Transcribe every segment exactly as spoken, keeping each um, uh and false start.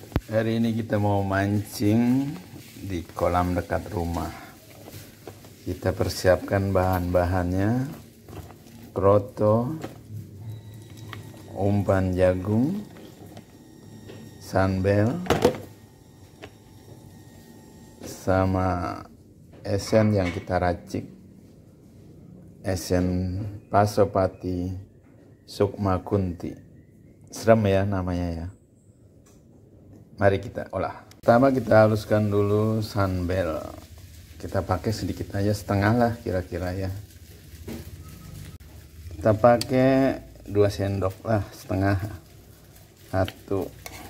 Hari ini kita mau mancing di kolam dekat rumah. Kita persiapkan bahan-bahannya: kroto, umpan jagung, sunbel, sama esen yang kita racik, esen Pasopati Sukma Kunti. Serem ya namanya ya. Mari kita olah. Pertama kita haluskan dulu sunbel. Kita pakai sedikit aja, setengah lah kira-kira ya. Kita pakai dua sendok lah, setengah. Satu,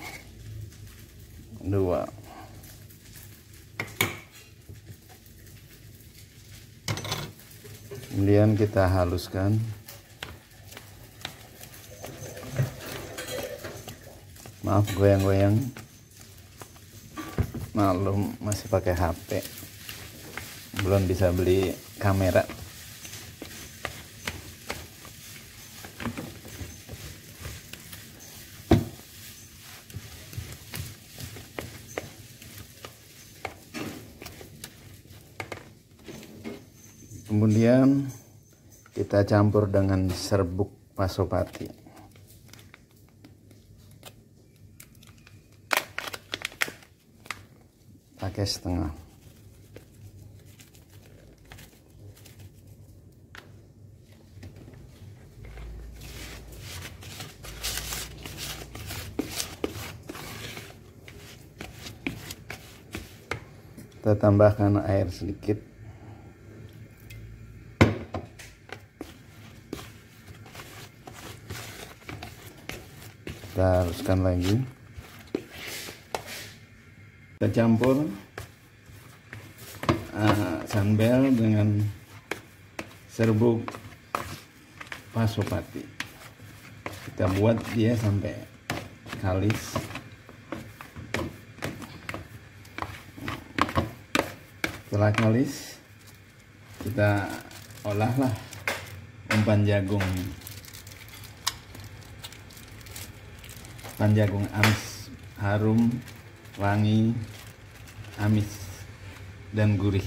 dua. Kemudian kita haluskan. Maaf goyang-goyang. Maklum masih pakai H P, belum bisa beli kamera. Kemudian kita campur dengan serbuk Pasopati. Pakai setengah. Kita tambahkan air sedikit. Kita haluskan lagi. Kita campur uh, sunbel dengan serbuk Pasopati. Kita buat dia sampai kalis. Setelah kalis, kita olahlah umpan jagung. Umpan jagung amis, harum, wangi, amis, dan gurih.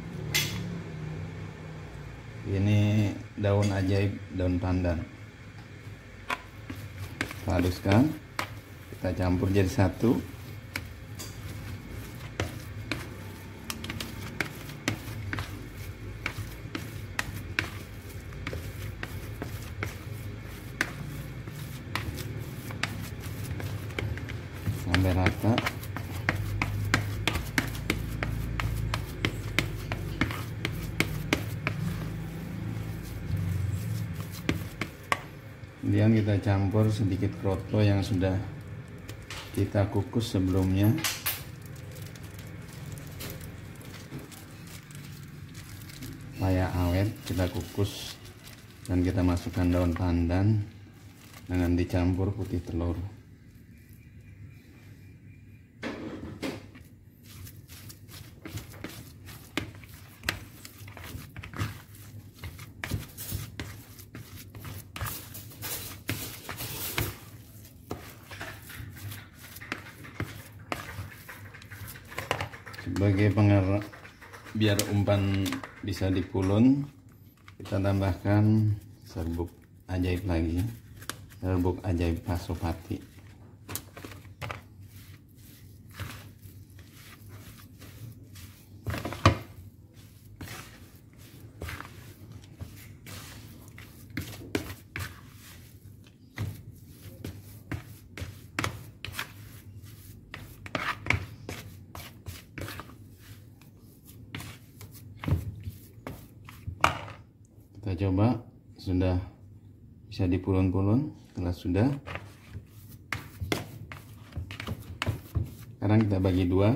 Ini daun ajaib, daun pandan. Kita haluskan, kita campur jadi satu. Sampai rata. Kemudian kita campur sedikit kroto yang sudah kita kukus sebelumnya. Supaya awet, kita kukus dan kita masukkan daun pandan dengan dicampur putih telur. Sebagai pengarah biar umpan bisa dipulun, kita tambahkan serbuk ajaib lagi, serbuk ajaib Pasopati. Kita coba sudah bisa dipulun-pulun. Setelah sudah, sekarang kita bagi dua.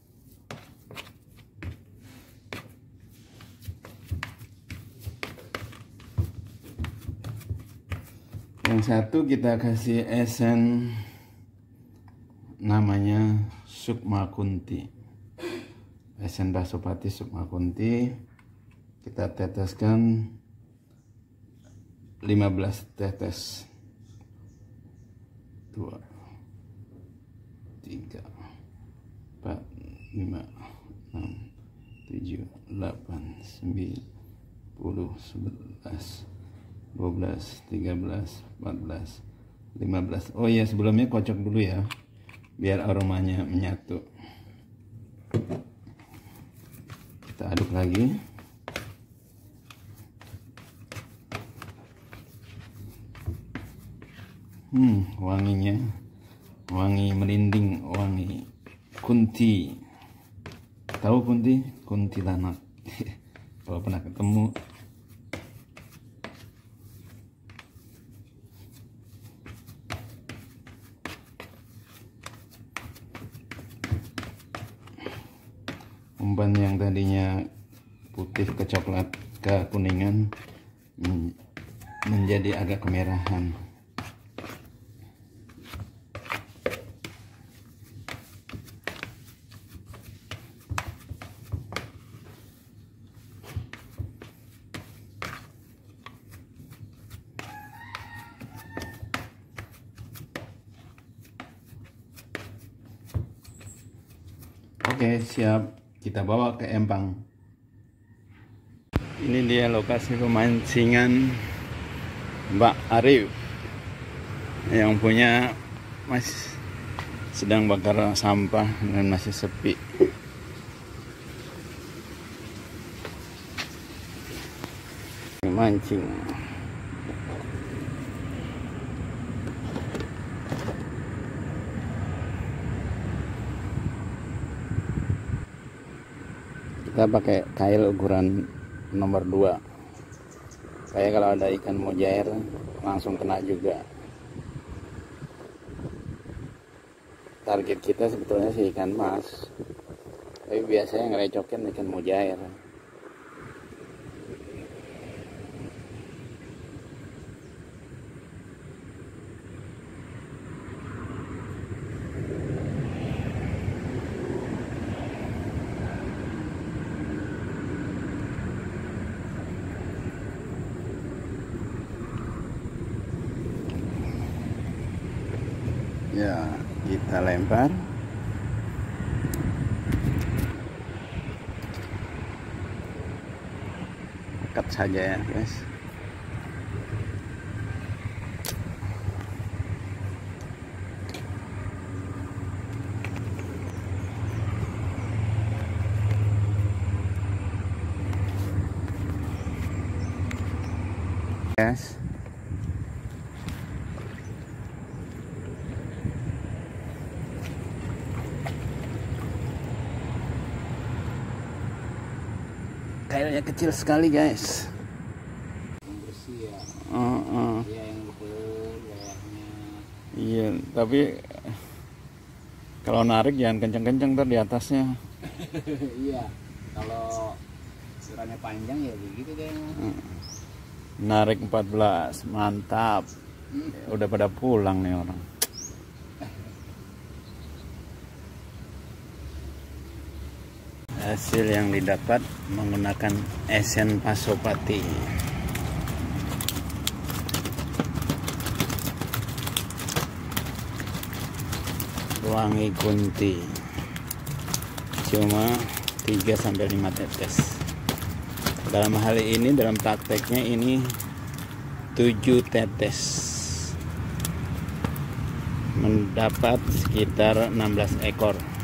Yang satu kita kasih esen namanya Sukma Kunti, esen Pasopati Sukma Kunti. Kita teteskan lima belas tetes. Dua, tiga, empat, lima, enam, tujuh, delapan, sembilan, sepuluh, sebelas, dua belas, tiga belas, empat belas, lima belas. Oh iya, sebelumnya kocok dulu ya, biar aromanya menyatu. Kita aduk lagi. Hmm, wanginya wangi merinding, wangi kunti. Tahu kunti? Kuntilanak. Kalau pernah ketemu. Umpan yang tadinya putih ke coklat ke kuningan menjadi agak kemerahan. Oke, siap, kita bawa ke empang. Ini dia lokasi pemancingan Mbak Arif yang punya masih sedang bakar sampah dan masih sepi. Mancing. Kita pakai kail ukuran nomor dua. Kayak kalau ada ikan mujair langsung kena juga. Target kita sebetulnya sih ikan mas, tapi biasanya ngerecokin ikan mujair. Ya, kita lempar. Angkat saja ya, guys. Guys. Kailnya kecil sekali, guys. Bersih ya. Uh, uh. Iya, yang betul kayaknya. Iya, tapi kalau narik jangan kenceng-kenceng ntar di atasnya. Iya, kalau ukurannya panjang ya begitu kayaknya. Uh. Narik empat belas, mantap. Hmm. Udah pada pulang nih orang. Hasil yang didapat menggunakan esen pasopati. Wangi kunti. Cuma tiga sampai lima tetes. Dalam hal ini, dalam prakteknya ini tujuh tetes. Mendapat sekitar enam belas ekor.